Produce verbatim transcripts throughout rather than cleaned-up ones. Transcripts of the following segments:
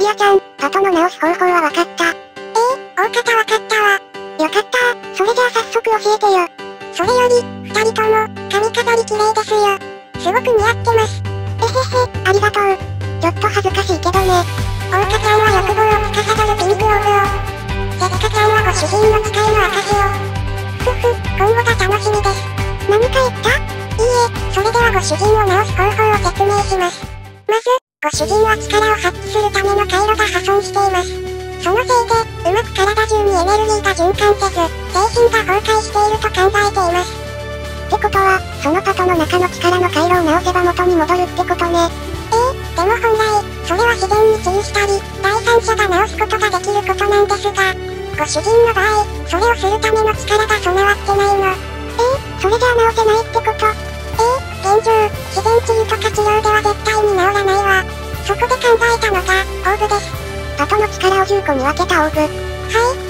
リアちゃん、パトの直す方法はわかった。ええー、大方わかったわ。よかったー、それじゃあ早速教えてよ。それより、二人とも、髪飾り綺麗ですよ。すごく似合ってます。えへへ、ありがとう。ちょっと恥ずかしいけどね。桜花ちゃんは欲望を司るピンクオーブを。せっかちゃんはご主人の使いの証を。ふふ、今後が楽しみです。何か言った？いいえ、それではご主人を直す方法を説明します。まず、ご主人は力を発揮するための回路が破損しています。そのせいで、うまく体中にエネルギーが循環せず、精神が崩壊していると考えています。ってことは、そのパトの中の力の回路を直せば元に戻るってことね。ええー、でも本来、それは自然に治癒したり、第三者が直すことができることなんですが、ご主人の場合、それをするための力が備わってないの。ええー、それじゃあ直せないってこと？ええー、現状、自然治癒とか治療では絶対に治らないわ。そこで考えたのが、オーブです。パトの力をじゅっこに分けたオーブ。はい、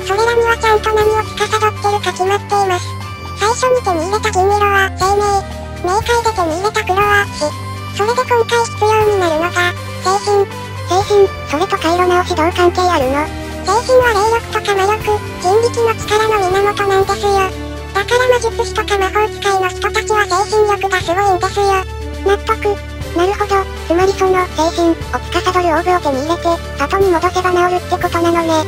それらにはちゃんと何を司ってるか決まっています。最初に手に入れた銀色は生命。冥界で手に入れた黒は死。それで今回必要になるのが、精神。精神、それと回路直しどう関係あるの？精神は霊力とか魔力、人力の力の源なんですよ。だから魔術師とか魔法使いの人たちは精神力がすごいんですよ。納得。なるほど、つまりその精神を司るオーブを手に入れて、パトに戻せば治るってことなのね。はい、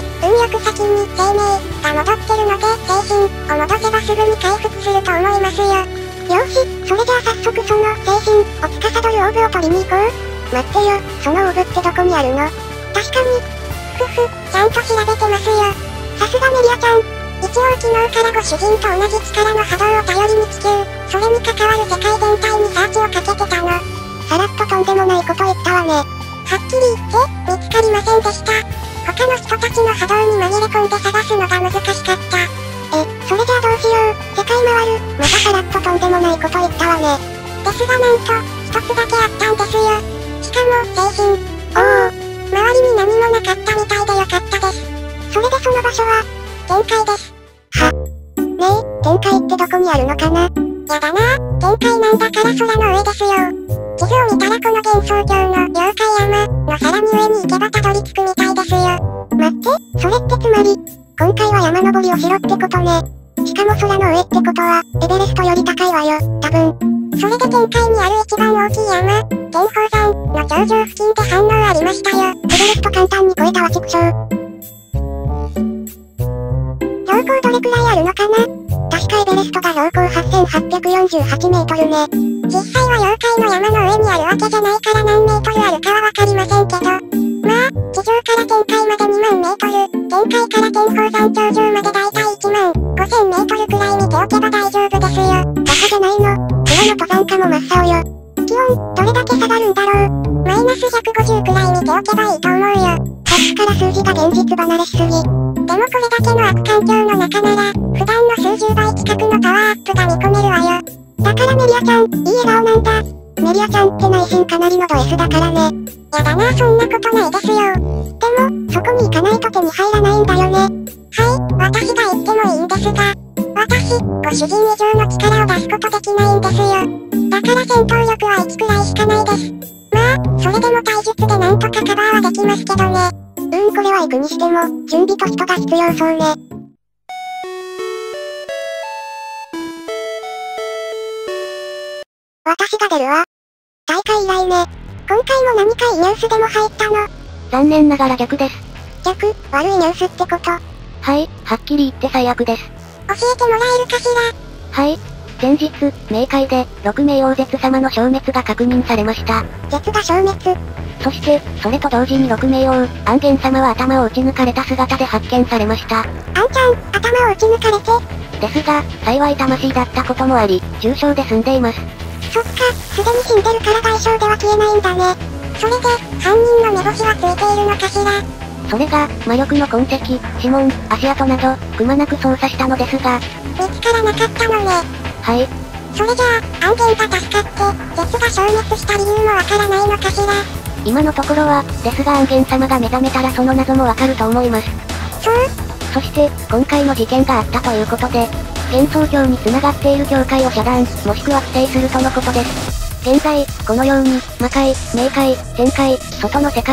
運よく先に生命が戻ってるので、精神を戻せばすぐに回復すると思いますよ。よし、それじゃあ早速その精神を司るオーブを取りに行こう。待ってよ、そのオーブってどこにあるの？確かに。ふふ、ちゃんと調べてますよ。さすがメリアちゃん。一応昨日からご主人と同じ力の波動を頼りに地球、それに関わる世界全体にサーチをかけてたの。さらっととんでもないこと言ったわね。はっきり言って、見つかりませんでした。他の人たちの波動に紛れ込んで探すのが難しかった。え、それじゃあどうしよう。世界回る。またさらっととんでもないこと言ったわね。ですがなんと、一つだけあったんですよ。しかも、精神。おお。周りに何もなかったみたいでよかったです。それでその場所は、天界です。は。ねえ、天界ってどこにあるのかな？やだなぁ、天界なんだから空の上ですよ。地図を見たらこの幻想郷の妖怪山のさらに上に行けばたどり着くみたいですよ。待って、それってつまり、今回は山登りをしろってことね。しかも空の上ってことは、エベレストより高いわよ、多分。それで天界にある一番大きい山、天保山の頂上付近で反応ありましたよ。エベレスト簡単に超えたわ畜生。標高どれくらいあるのかな？確かエベレストが標高はっせんはっぴゃくよんじゅうはちメートルね。実際は妖怪の山の上にあるわけじゃないから何メートルあるかはわかりませんけど。まあ、地上から天界までにまんメートル、天界から天保山頂上までだいたいいちまんごせんメートルくらい見ておけば大丈夫ですよ。バカじゃないの。プロの登山家も真っ青よ。気温、どれだけ下がるんだろう。マイナスひゃくごじゅうくらい見ておけばいいと思うよ。さっきから数字が現実離れしすぎ。でもこれだけの悪環境の中なら、普段の数十倍近くのパワーアップが見込めるわよ。だからメリアちゃん、いい笑顔なんだ。メリアちゃんって内心かなりのド S だからね。やだな、そんなことないですよ。でも、そこに行かないと手に入らないんだよね。はい、私が言ってもいいんですが、私、ご主人以上の力を出すことできないんですよ。だから戦闘力はいちくらいしかないです。まあ、それでも体術でなんとかカバーはできますけどね。うーん、これは行くにしても、準備と人が必要そうね。私が出るわ。大会以来ね。今回も何かいいニュースでも入ったの？ 残念ながら逆です。 逆？悪いニュースってこと？ はい、はっきり言って最悪です。 教えてもらえるかしら？ はい。前日、冥界で、ろくめい王絶様の消滅が確認されました。 絶が消滅？ そして、それと同時にろくめい王、安元様は頭を撃ち抜かれた姿で発見されました。 あんちゃん、頭を撃ち抜かれて？ ですが、幸い魂だったこともあり、重傷で済んでいます。 そっか、すでに死んでるから代償では消えないんだね。それで、犯人の目星はついているのかしら？ それが、魔力の痕跡、指紋、足跡など、くまなく捜査したのですが、 見つからなかったのね。 はい。 それじゃあ、安元が助かって、絶が消滅した理由もわからないのかしら？ 今のところは、ですが安元様が目覚めたらその謎もわかると思います。 そう？ そして、今回の事件があったということで、幻想郷に繋がっている教会を遮断、もしくは規制するとのことです。現在、このように、魔界、冥界、天界、外の世界、地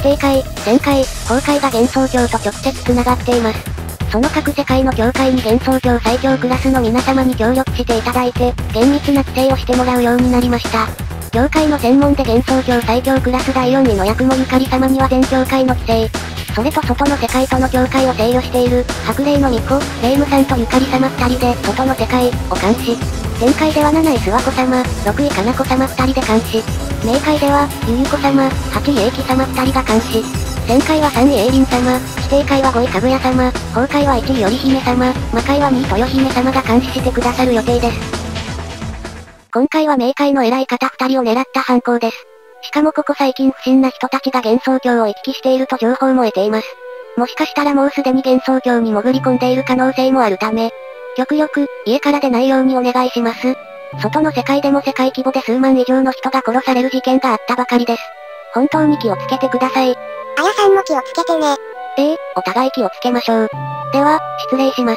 底界、全界、崩壊が幻想郷と直接繋がっています。その各世界の境界に幻想郷最強クラスの皆様に協力していただいて、厳密な規制をしてもらうようになりました。境界の専門で幻想郷最強クラスだいよんいの八雲ゆかり様には全境界の規制。それと外の世界との境界を制御している、白霊の巫女、霊夢さんとゆかり様二人で、外の世界、を監視。天界ではなない諏訪子様、ろくいかな子様二人で監視。冥界では、ゆゆ子様、はちい英樹様二人が監視。旋界はさんい栄林様、地底界はごいかぐや様、崩壊はいちい頼姫様、魔界はにい豊姫様が監視してくださる予定です。今回は冥界の偉い方二人を狙った犯行です。しかもここ最近不審な人たちが幻想郷を行き来していると情報も得ています。もしかしたらもうすでに幻想郷に潜り込んでいる可能性もあるため、極力、家から出ないようにお願いします。外の世界でも世界規模で数万以上の人が殺される事件があったばかりです。本当に気をつけてください。 あやさんも気をつけてね。 ええ、お互い気をつけましょう。では、失礼します。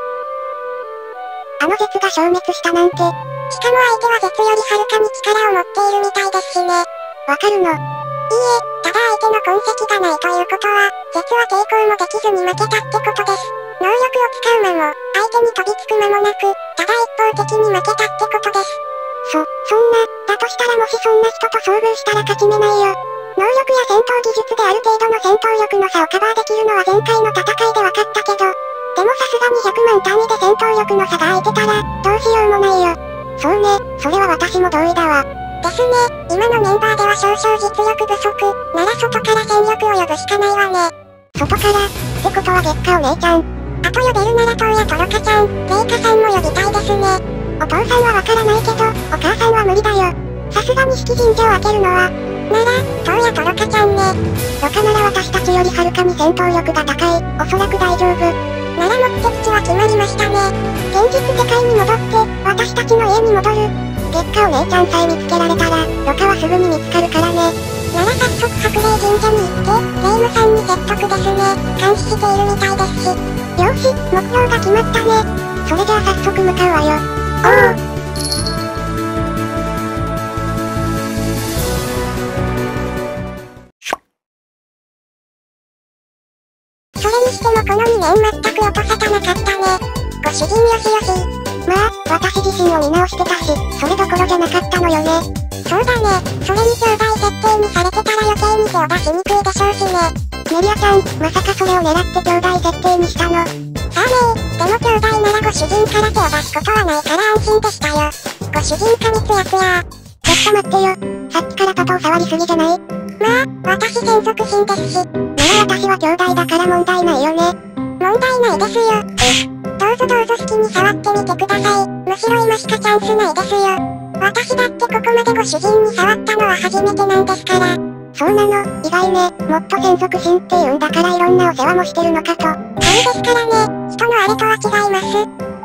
あの絶が消滅したなんて。しかも相手は絶よりはるかに力を持っているみたいですしね。わかるの。いいえ、ただ相手の痕跡がないということは、絶は抵抗もできずに負けたってことです。能力を使う間も、相手に飛びつく間もなく、ただ一方的に負けたってことです。そ、そんな、だとしたらもしそんな人と遭遇したら勝ち目ないよ。能力や戦闘技術である程度の戦闘力の差をカバーできるのは前回の戦いで分かったけど、でもさすがにひゃくまん単位で戦闘力の差が空いてたら、どうしようもないよ。そうね、それは私も同意だわ。ですね、今のメンバーでは少々実力不足、なら外から戦力を呼ぶしかないわね。外から、ってことは月下お姉ちゃん。あと呼べるならトウやトロカちゃん、レイカさんも呼びたいですね。お父さんはわからないけど、お母さんは無理だよ。さすがに式神社を開けるのは、なら、トウやトロカちゃんね。ロカなら私たちよりはるかに戦闘力が高い、おそらく大丈夫。なら目的地は決まりましたね。現実世界に戻って、私たちの家に戻る。月下お姉ちゃんさえ見つけられたら、ロカはすぐに見つかるからね。なら早速白霊神社に行って、霊夢さんに説得ですね。監視しているみたいですし。よし、目標が決まったね。それじゃあ早速向かうわよ。おお。それにしてもこのにねん全く落とさかなかったね。ご主人よしよし。まあ、私自身を見直してたし、それどころじゃなかったのよね。そうだね、それに兄弟設定にされてたら余計に手を出しにくいでしょうしね。メリアさん、まさかそれを狙って兄弟設定にしたの？さあねー、でも兄弟ならご主人から手を出すことはないから安心でしたよ。ご主人過密やつやー。ちょっと待ってよ。さっきからパパを触りすぎじゃない？まあ、私専属心ですし。なら私は兄弟だから問題ないよね。問題ないですよ。え、どうぞどうぞ好きに触ってみてください。むしろ今しかチャンスないですよ。私だってここまでご主人に触ったのは初めてなんですから。そうなの、意外ね。もっと専属心って言うんだからいろんなお世話もしてるのかと。そうですからね、人のあれとは違います。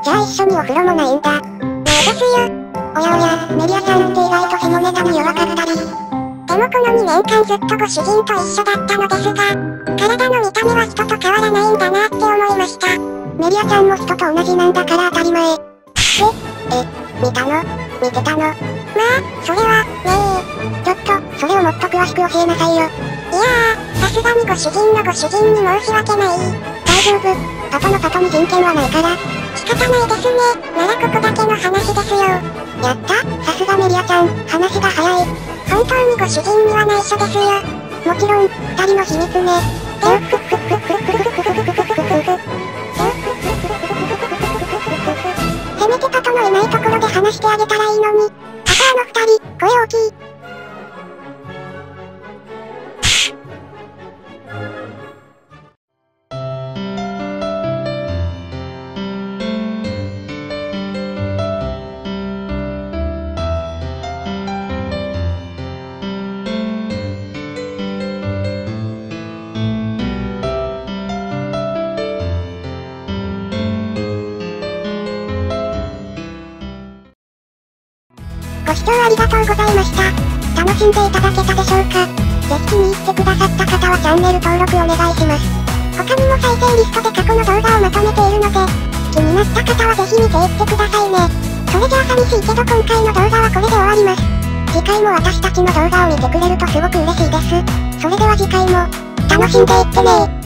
じゃあ一緒にお風呂もないんだ。ないですよ。おやおや、メリアさんって意外と下ネタに弱かったり。でもこのにねんかんずっとご主人と一緒だったのですが、体の見た目は人と変わらないんだなって思いました。メリアちゃんも人と同じなんだから当たり前。え、え、見たの？見てたの？まあ、それは、ねえ。ちょっと、それをもっと詳しく教えなさいよ。いやー、さすがにご主人のご主人に申し訳ない。大丈夫。パパのパパに人権はないから。仕方ないですね。ならここだけの話ですよ。やった、さすがメリアちゃん、話が早い。本当にご主人には内緒ですよ。もちろん、二人の秘密ね。せめてパパのいないところで話してあげたらいいのに。パパあの二人、声大きい。ご視聴ありがとうございました。楽しんでいただけたでしょうか？ぜひ気に入ってくださった方はチャンネル登録お願いします。他にも再生リストで過去の動画をまとめているので、気になった方はぜひ見ていってくださいね。それじゃあ寂しいけど今回の動画はこれで終わります。 次回も私たちの動画を見てくれるとすごく嬉しいです。それでは次回も、楽しんでいってねー。